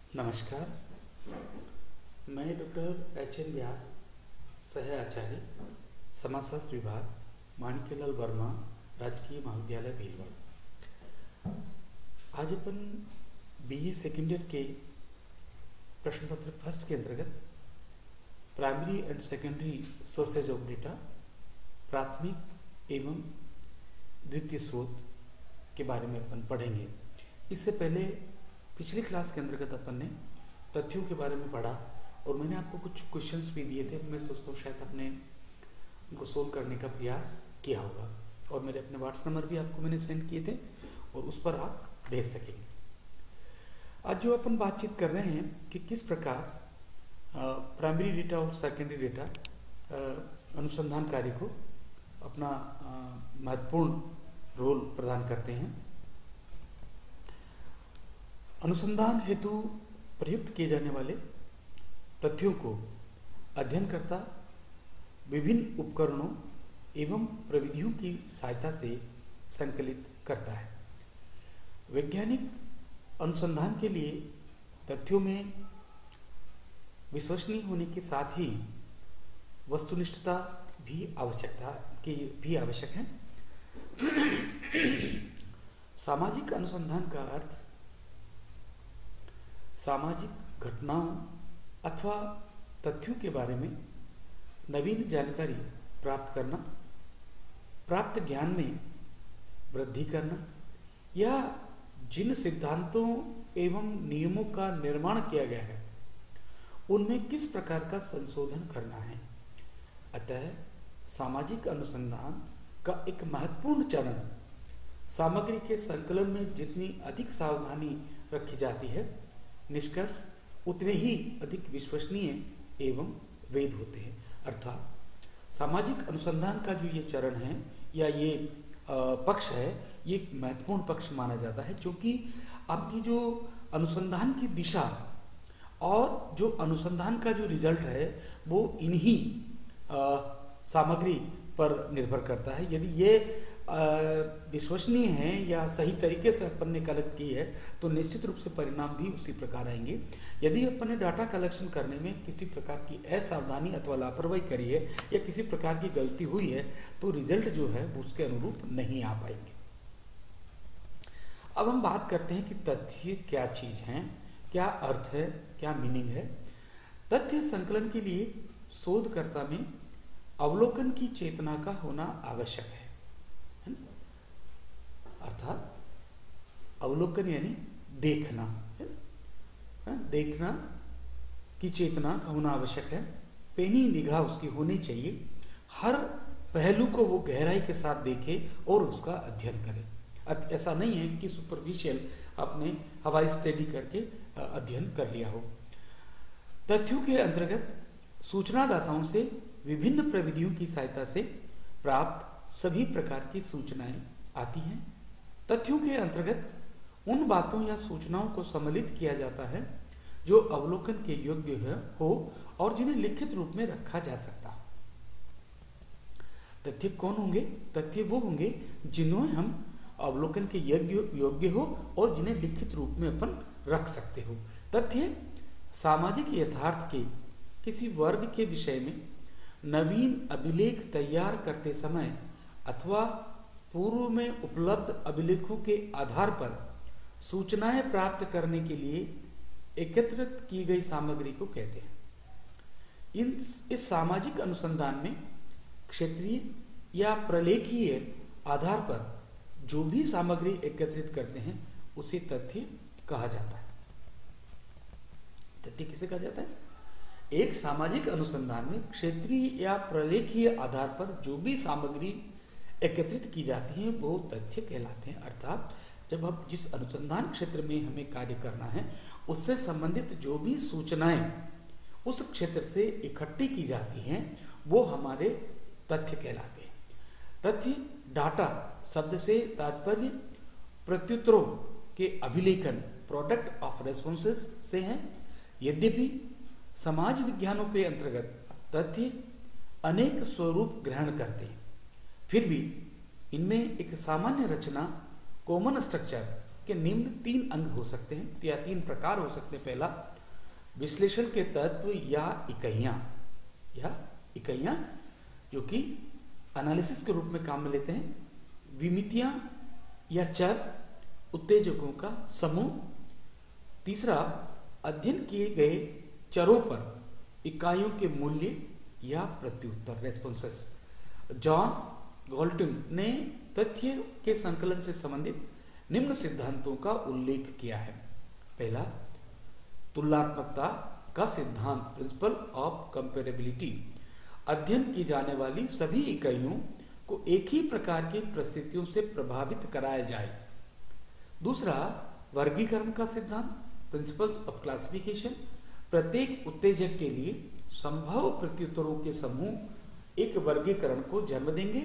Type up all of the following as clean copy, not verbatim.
नमस्कार। मैं doctor H.N.. व्यास, सह आचार्य समाजशास्त्र विभाग, माणिक्यलाल वर्मा, राजकीय महाविद्यालय भीलवाड़ा। आज अपन बीए सेकेंड ईयर के प्रश्न पत्र फर्स्ट के अंतर्गत primary and secondary sources of data, प्राथमिक एवं द्वितीय स्रोत के बारे में अपन पढ़ेंगे। इससे पहले पिछली क्लास के अंतर्गत अपन ने तथ्यों के बारे में पढ़ा और मैंने आपको कुछ क्वेश्चंस भी दिए थे। मैं सोचता हूँ शायद आपने उनको सोल्व करने का प्रयास किया होगा और मेरे अपने व्हाट्सएप नंबर भी आपको मैंने सेंड किए थे और उस पर आप भेज सकेंगे। आज जो अपन बातचीत कर रहे हैं कि किस प्रकार प्राइमरी डेटा और सेकेंडरी डेटा अनुसंधान कार्य को अपना महत्वपूर्ण रोल प्रदान करते हैं। अनुसंधान हेतु प्रयुक्त किए जाने वाले तथ्यों को अध्ययनकर्ता विभिन्न उपकरणों एवं प्रविधियों की सहायता से संकलित करता है। वैज्ञानिक अनुसंधान के लिए तथ्यों में विश्वसनीय होने के साथ ही वस्तुनिष्ठता भी आवश्यक है। सामाजिक अनुसंधान का अर्थ सामाजिक घटनाओं अथवा तथ्यों के बारे में नवीन जानकारी प्राप्त करना, प्राप्त ज्ञान में वृद्धि करना या जिन सिद्धांतों एवं नियमों का निर्माण किया गया है उनमें किस प्रकार का संशोधन करना है। अतः सामाजिक अनुसंधान का एक महत्वपूर्ण चरण सामग्री के संकलन में जितनी अधिक सावधानी रखी जाती है, निष्कर्ष उतने ही अधिक विश्वसनीय एवं वैध होते हैं। अर्थात सामाजिक अनुसंधान का जो ये चरण है या ये पक्ष है, ये एक महत्वपूर्ण पक्ष माना जाता है, क्योंकि आपकी जो अनुसंधान की दिशा और जो अनुसंधान का जो रिजल्ट है वो इन्हीं सामग्री पर निर्भर करता है। यदि ये विश्वसनीय है या सही तरीके से अपन ने कलेक्ट की है तो निश्चित रूप से परिणाम भी उसी प्रकार आएंगे। यदि अपन ने डाटा कलेक्शन करने में किसी प्रकार की असावधानी अथवा लापरवाही करी है या किसी प्रकार की गलती हुई है तो रिजल्ट जो है वो उसके अनुरूप नहीं आ पाएंगे। अब हम बात करते हैं कि तथ्य क्या चीज है, क्या अर्थ है, क्या मीनिंग है। तथ्य संकलन के लिए शोधकर्ता में अवलोकन की चेतना का होना आवश्यक है। अर्थात अवलोकन यानी देखना, है ना? देखना की चेतना का होना आवश्यक है। पैनी निगाह उसकी होनी चाहिए। हर पहलू को वो गहराई के साथ देखे और उसका अध्ययन करे। ऐसा नहीं है कि सुपरफिशियल आपने हवाई स्टडी करके अध्ययन कर लिया हो। तथ्यों के अंतर्गत सूचनादाताओं से विभिन्न प्रविधियों की सहायता से प्राप्त सभी प्रकार की सूचनाएं आती हैं। तथ्यों के अंतर्गत उन बातों या सूचनाओं को सम्मिलित किया जाता है जो अवलोकन के योग्य हो और जिन्हें लिखित रूप में रखा जा सकता हो। तथ्य कौन होंगे? तथ्य वो होंगे जिन्हें हम अवलोकन के योग्य हो और जिन्हें लिखित रूप में अपन रख सकते हो। तथ्य सामाजिक यथार्थ के किसी वर्ग के विषय में नवीन अभिलेख तैयार करते समय अथवा पूर्व में उपलब्ध अभिलेखों के आधार पर सूचनाएं प्राप्त करने के लिए एकत्रित की गई सामग्री को कहते हैं। इस सामाजिक अनुसंधान में क्षेत्रीय या प्रलेखीय आधार पर जो भी सामग्री एकत्रित करते हैं उसे तथ्य कहा जाता है। तथ्य किसे कहा जाता है? एक सामाजिक अनुसंधान में क्षेत्रीय या प्रलेखीय आधार पर जो भी सामग्री एकत्रित की जाती हैं वो तथ्य कहलाते हैं। अर्थात जब हम जिस अनुसंधान क्षेत्र में हमें कार्य करना है उससे संबंधित जो भी सूचनाएं उस क्षेत्र से इकट्ठी की जाती हैं वो हमारे तथ्य कहलाते हैं। तथ्य डाटा शब्द से तात्पर्य प्रत्युत्तरों के अभिलेखन, प्रोडक्ट ऑफ रेस्पॉन्सेस से हैं। यद्यपि समाज विज्ञानों के अंतर्गत तथ्य अनेक स्वरूप ग्रहण करते हैं, फिर भी इनमें एक सामान्य रचना, कॉमन स्ट्रक्चर के निम्न 3 अंग हो सकते हैं या 3 प्रकार हो सकते हैं। पहला, विश्लेषण के तत्व या इकाइयां जो कि एनालिसिस के रूप में काम में लेते हैं। विमितियां या चर उत्तेजकों का समूह। तीसरा, अध्ययन किए गए चरों पर इकाइयों के मूल्य या प्रत्युत्तर रेस्पॉन्सेस। जॉन गॉल्टन ने तथ्य के संकलन से संबंधित निम्न सिद्धांतों का उल्लेख किया है। पहला, तुलनात्मकता का सिद्धांत, प्रिंसिपल ऑफ कंपेरेबिलिटी। अध्ययन की जाने वाली सभी इकाइयों को एक ही प्रकार की परिस्थितियों से प्रभावित कराया जाए। दूसरा, वर्गीकरण का सिद्धांत, प्रिंसिपल्स ऑफ क्लासिफिकेशन। प्रत्येक उत्तेजक के लिए संभव प्रत्युत्तरों के समूह एक वर्गीकरण को जन्म देंगे,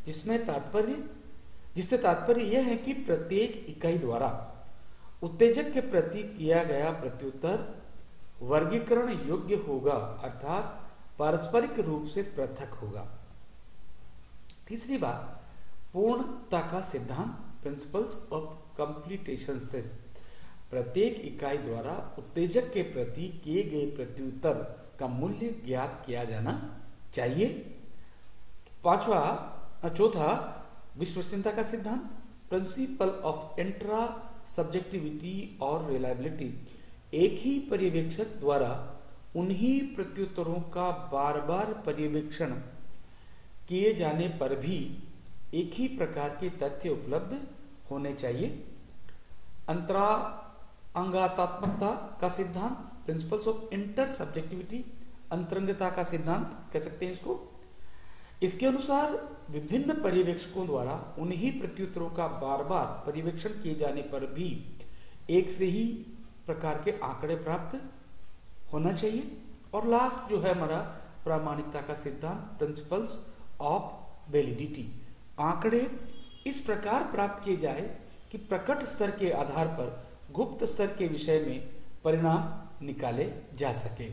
जिससे तात्पर्य यह है कि प्रत्येक इकाई द्वारा उत्तेजक के प्रति किया गया प्रत्युत्तर वर्गीकरण योग्य होगा, अर्थात पारस्परिक रूप से पृथक होगा। तीसरी बात, पूर्णता का सिद्धांत, प्रिंसिपल्स ऑफ कंप्लीटेशंस। प्रत्येक इकाई द्वारा उत्तेजक के प्रति किए गए प्रत्युत्तर का मूल्य ज्ञात किया जाना चाहिए। चौथा, विश्वसनीयता का सिद्धांत, प्रिंसिपल ऑफ इंट्रा सब्जेक्टिविटी और रिलायबिलिटी। एक ही पर्यवेक्षक द्वारा उन्हीं प्रत्युत्तरों का बार बार पर्यवेक्षण किए जाने पर भी एक ही प्रकार के तथ्य उपलब्ध होने चाहिए। अंतरांगात्मकता का सिद्धांत, प्रिंसिपल्स ऑफ इंटर सब्जेक्टिविटी। अंतरंगता का सिद्धांत कह सकते हैं इसको। इसके अनुसार विभिन्न पर्यवेक्षकों द्वारा उन्हीं प्रत्युत्तरों का बार बार पर्यवेक्षण किए जाने पर भी एक से ही प्रकार के आंकड़े प्राप्त होना चाहिए। और लास्ट जो है हमारा प्रामाणिकता का सिद्धांत, प्रिंसिपल्स ऑफ वैलिडिटी। आंकड़े इस प्रकार प्राप्त किए जाए कि प्रकट स्तर के आधार पर गुप्त स्तर के विषय में परिणाम निकाले जा सके।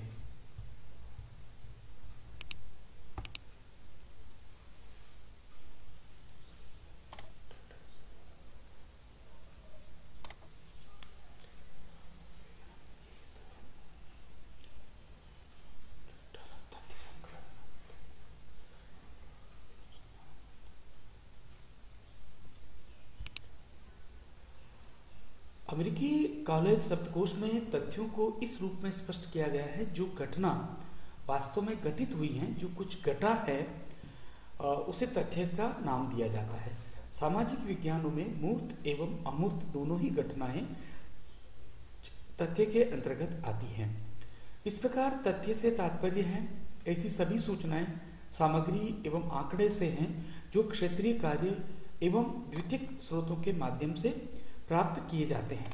अमेरिकी कॉलेज शब्दकोश में तथ्यों को इस रूप में स्पष्ट किया गया है, जो घटना वास्तव में घटित हुई है, जो कुछ घटा है, उसे तथ्य का नाम दिया जाता है। सामाजिक विज्ञानों में मूर्त एवं अमूर्त दोनों ही घटनाएं तथ्य के अंतर्गत आती हैं। इस प्रकार तथ्य से तात्पर्य है ऐसी सभी सूचनाएं, सामग्री एवं आंकड़े से हैं जो क्षेत्रीय कार्य एवं द्वितीयक स्रोतों के माध्यम से प्राप्त किए जाते हैं।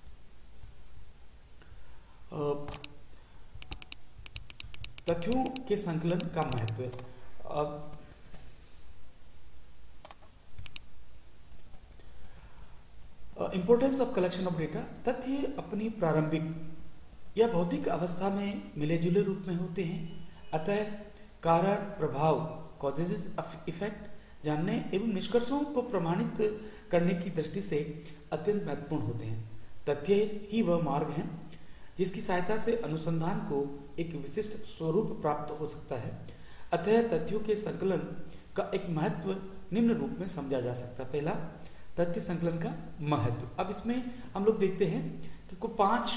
तथ्यों के संकलन का महत्व। Importance of collection of data. तथ्य अपनी प्रारंभिक या भौतिक अवस्था में मिले जुले रूप में होते हैं, अतः कारण प्रभाव कॉजेज इफेक्ट जानने एवं निष्कर्षों को प्रमाणित करने की दृष्टि से अत्यंत महत्वपूर्ण होते हैं। तथ्य ही वह मार्ग है जिसकी सहायता से अनुसंधान को एक विशिष्ट स्वरूप प्राप्त हो सकता है। अतः तथ्यों के संकलन का एक महत्व निम्न रूप में समझा जा सकता है। पहला, तथ्य संकलन का महत्व। अब इसमें हम लोग देखते हैं कि कुल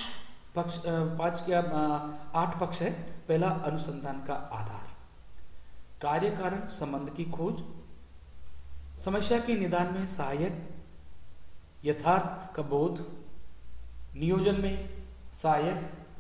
8 पक्ष है। पहला, अनुसंधान का आधार, कार्य कारण संबंध की खोज, समस्या के निदान में सहायक, यथार्थ का बोध, नियोजन में सहायक,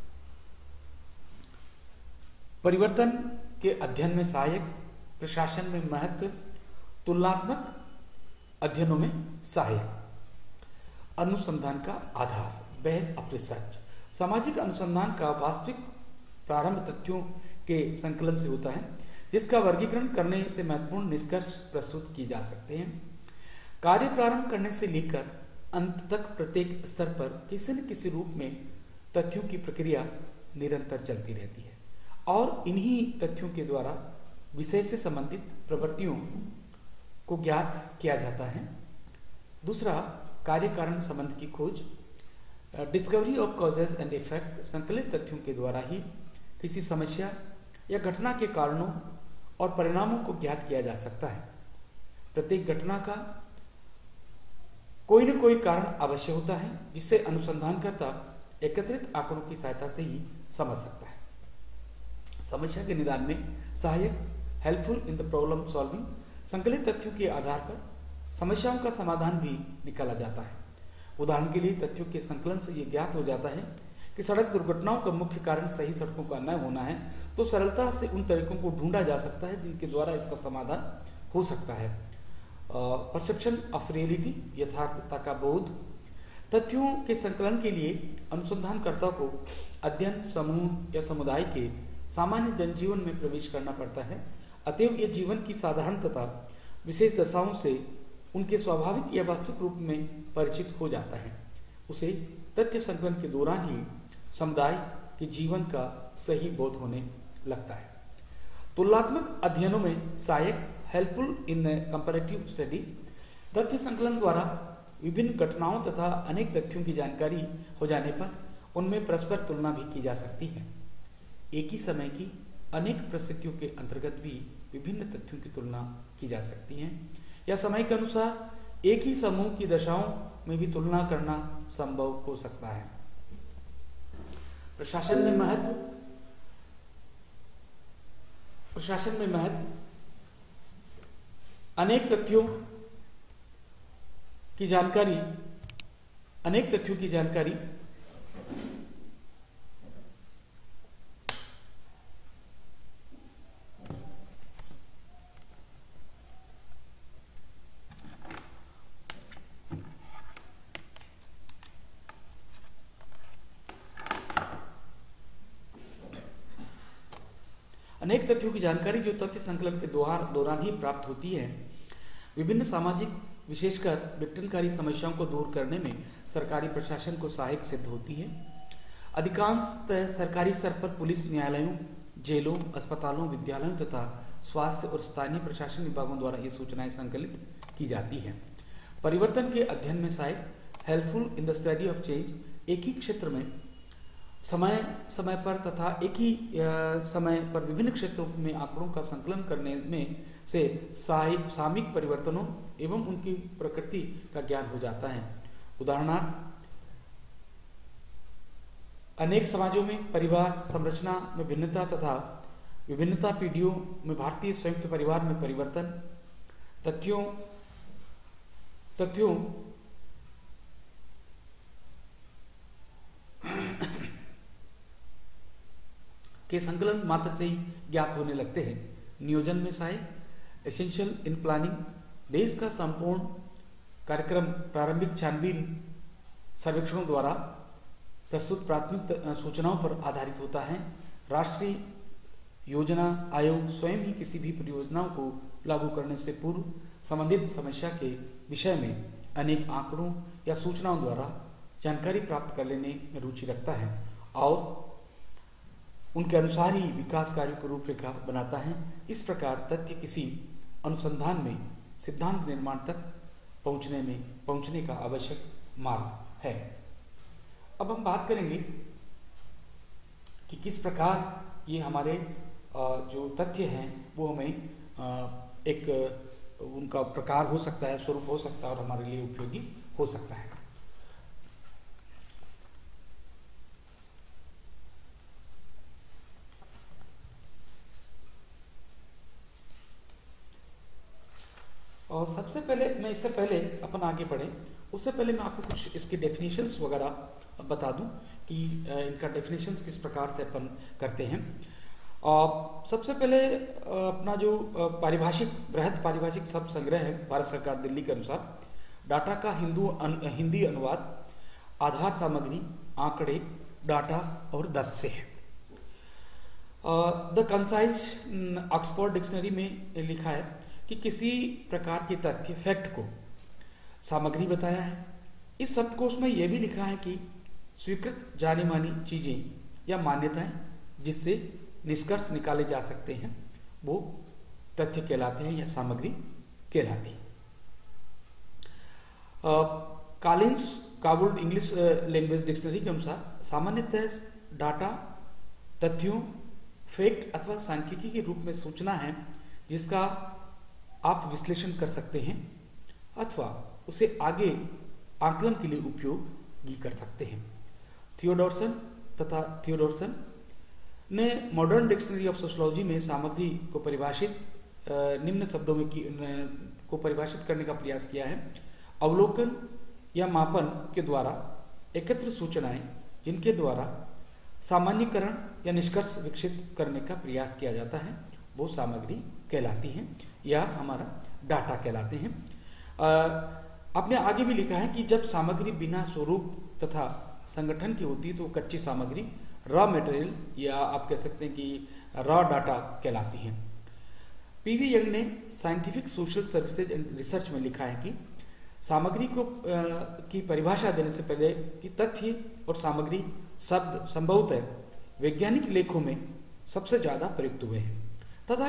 परिवर्तन के अध्ययन में सहायक, प्रशासन में महत्व, तुलनात्मक अध्ययनों में सहायक। अनुसंधान का आधार, बेस ऑफ रिसर्च। सामाजिक अनुसंधान का वास्तविक प्रारंभ तथ्यों के संकलन से होता है, जिसका वर्गीकरण करने से महत्वपूर्ण निष्कर्ष प्रस्तुत किए जा सकते हैं। कार्य प्रारंभ करने से लेकर अंत तक प्रत्येक स्तर पर किसी न किसी रूप में तथ्यों की प्रक्रिया निरंतर चलती रहती है और इन्हीं तथ्यों के द्वारा विषय से संबंधित प्रवृत्तियों को ज्ञात किया जाता है। दूसरा, कार्य कारण संबंध की खोज, discovery of causes and effect, संकलित तथ्यों के द्वारा ही किसी समस्या या घटना के कारणों और परिणामों को ज्ञात किया जा सकता है। प्रत्येक घटना का कोई न कोई कारण अवश्य होता है, जिससे अनुसंधानकर्ता एकत्रित आंकड़ों की सहायता से ही समझ सकता है। समस्या के निदान में सहायक, helpful in the problem solving, संकलित तथ्यों के आधार पर समस्याओं का समाधान भी निकाला जाता है। उदाहरण के लिए तथ्यों के संकलन से यह ज्ञात हो जाता है कि सड़क दुर्घटनाओं का मुख्य कारण सही सड़कों का न होना है, तो सरलता से उन तरीकों को ढूंढा जा सकता है जिनके द्वारा इसका समाधान हो सकता है। परसेप्शन ऑफ रियलिटी, यथार्थता का बोध। तथ्यों के संकलन के लिए अनुसंधानकर्ता को अध्ययन समूह या समुदाय के सामान्य जनजीवन में प्रवेश करना पड़ता है। अतएव यह जीवन की साधारण तथा विशेष दशाओं से उनके स्वाभाविक या वास्तविक रूप में परिचित हो जाता है। उसे तथ्य संकलन के दौरान ही समुदाय के जीवन का सही बोध होने लगता है। तुलनात्मक अध्ययनों में सहायक, हेल्पफुल इन कंपैरेटिव स्टडी, तथ्य संकलन द्वारा विभिन्न घटनाओं तथा अनेक तथ्यों की जानकारी हो जाने पर उनमें परस्पर तुलना भी की जा सकती है। एक ही समय की अनेक परिस्थितियों के अंतर्गत भी विभिन्न तथ्यों की तुलना की जा सकती है, या समय के अनुसार एक ही समूह की दशाओं में भी तुलना करना संभव हो सकता है। प्रशासन में महत्व। प्रशासन में महत्व अनेक तथ्यों की जानकारी जो तथ्य संकलन के दौरान ही प्राप्त होती है, विभिन्न सामाजिक विशेषकर विघटनकारी समस्याओं को दूर करने में सरकारी प्रशासन को सहायक सिद्ध होती है। अधिकांशतः सरकारी स्तर पर पुलिस, न्यायालयों, जेलों, अस्पतालों, विद्यालयों तथा स्वास्थ्य और स्थानीय प्रशासन विभागों द्वारा ये सूचनाएं संकलित की जाती हैं। परिवर्तन के अध्ययन में सहायक, helpful in the study of change, एक ही क्षेत्र में समय समय पर तथा एक ही समय पर विभिन्न क्षेत्रों में आंकड़ों का संकलन करने में से सामयिक परिवर्तनों एवं उनकी प्रकृति का ज्ञान हो जाता है। उदाहरणार्थ, अनेक समाजों में परिवार संरचना में भिन्नता तथा विभिन्नता पीढ़ियों में भारतीय संयुक्त परिवार में परिवर्तन, तथ्यों के संकलन मात्र से ही ज्ञात होने लगते हैं। नियोजन में सहायक, एसेंशियल इन प्लानिंग, देश का संपूर्ण कार्यक्रम प्रारंभिक छानबीन सर्वेक्षणों द्वारा प्रस्तुत प्राथमिक सूचनाओं पर आधारित होता है। राष्ट्रीय योजना आयोग स्वयं ही किसी भी परियोजनाओं को लागू करने से पूर्व संबंधित समस्या के विषय में अनेक आंकड़ों या सूचनाओं द्वारा जानकारी प्राप्त कर लेने में रुचि रखता है और उनके अनुसार ही विकास कार्यों को रूपरेखा बनाता है। इस प्रकार तथ्य किसी अनुसंधान में सिद्धांत निर्माण तक पहुंचने का आवश्यक मार्ग है। अब हम बात करेंगे कि किस प्रकार ये हमारे जो तथ्य हैं वो हमें एक उनका प्रकार हो सकता है, स्वरूप हो सकता है और हमारे लिए उपयोगी हो सकता है। और सबसे पहले मैं इससे पहले अपन आगे बढ़े उससे पहले मैं आपको कुछ इसके डेफिनेशंस वगैरह बता दूं कि इनका डेफिनेशंस किस प्रकार से अपन करते हैं। सबसे पहले अपना जो बृहद पारिभाषिक शब्द संग्रह है भारत सरकार दिल्ली के अनुसार, डाटा का हिंदी अनुवाद आधार सामग्री, आंकड़े, डाटा और दत्त से है। द कंसाइज ऑक्सफोर्ड डिक्शनरी में लिखा है कि किसी प्रकार के तथ्य, फैक्ट को सामग्री बताया है। इस शब्दकोश में यह भी लिखा है कि स्वीकृत जानी मानी चीजें या मान्यताएं जिससे निष्कर्ष निकाले जा सकते हैं वो तथ्य कहलाते हैं या सामग्री कहलाती है। Collins Cobuild English language dictionary के अनुसार सामान्यतः डाटा तथ्यों, फैक्ट अथवा सांख्यिकी के रूप में सूचना है जिसका आप विश्लेषण कर सकते हैं अथवा उसे आगे आकलन के लिए उपयोगी कर सकते हैं। थियोडोरसन ने मॉडर्न डिक्शनरी ऑफ सोशियोलॉजी में सामग्री को परिभाषित निम्न शब्दों में को परिभाषित करने का प्रयास किया है। अवलोकन या मापन के द्वारा एकत्र सूचनाएं जिनके द्वारा सामान्यकरण या निष्कर्ष विकसित करने का प्रयास किया जाता है वो सामग्री कहलाती हैं या हमारा डाटा कहलाते हैं। आपने आगे भी लिखा है कि जब सामग्री बिना स्वरूप तथा संगठन की होती है तो कच्ची सामग्री रॉ मटेरियल या आप कह सकते हैं कि रॉ डाटा कहलाती हैं। पीवी यंग ने scientific social services and research में लिखा है कि सामग्री को की परिभाषा देने से पहले कि तथ्य और सामग्री शब्द संभवतः वैज्ञानिक लेखों में सबसे ज्यादा प्रयुक्त हुए हैं तथा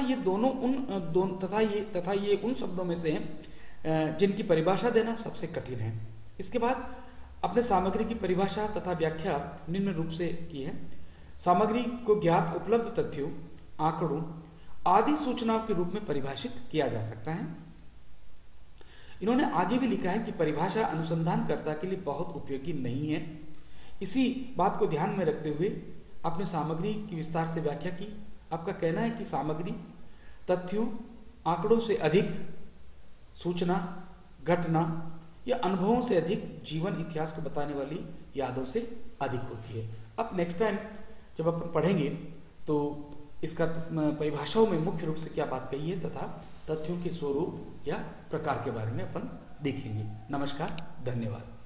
ये उन शब्दों में से हैं जिनकी परिभाषा देना सबसे कठिन है। इसके बाद अपने सामग्री की परिभाषा तथा व्याख्या निम्न रूप से की है। सामग्री को ज्ञात उपलब्ध तथ्यों, आंकड़ों आदि सूचनाओं के रूप में परिभाषित किया जा सकता है। इन्होंने आगे भी लिखा है कि परिभाषा अनुसंधानकर्ता के लिए बहुत उपयोगी नहीं है। इसी बात को ध्यान में रखते हुए आपने सामग्री की विस्तार से व्याख्या की। आपका कहना है कि सामग्री तथ्यों, आंकड़ों से अधिक सूचना, घटना या अनुभवों से अधिक जीवन इतिहास को बताने वाली यादों से अधिक होती है। अब नेक्स्ट टाइम जब अपन पढ़ेंगे तो इसका परिभाषाओं में मुख्य रूप से क्या बात कही है तथा तथ्यों के स्वरूप या प्रकार के बारे में अपन देखेंगे। नमस्कार, धन्यवाद।